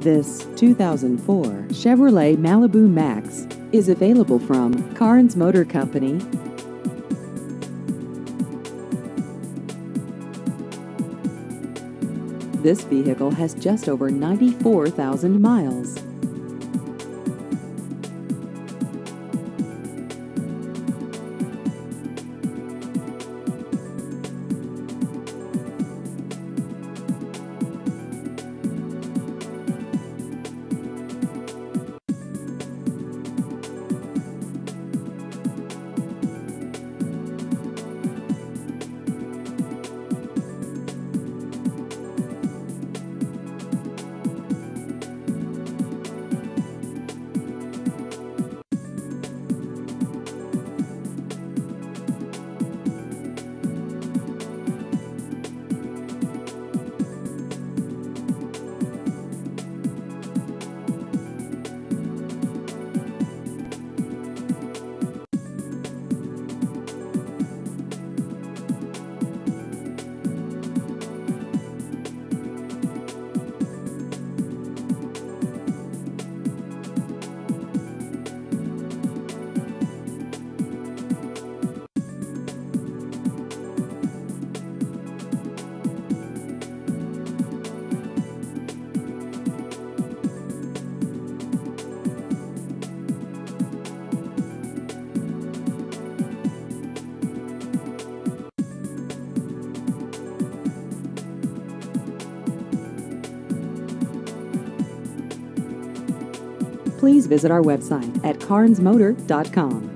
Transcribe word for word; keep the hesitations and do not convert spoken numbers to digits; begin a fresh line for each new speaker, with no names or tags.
This two thousand four Chevrolet Malibu Maxx is available from Carnes Motor Company. This vehicle has just over ninety-four thousand miles. Please visit our website at carnes motor dot com.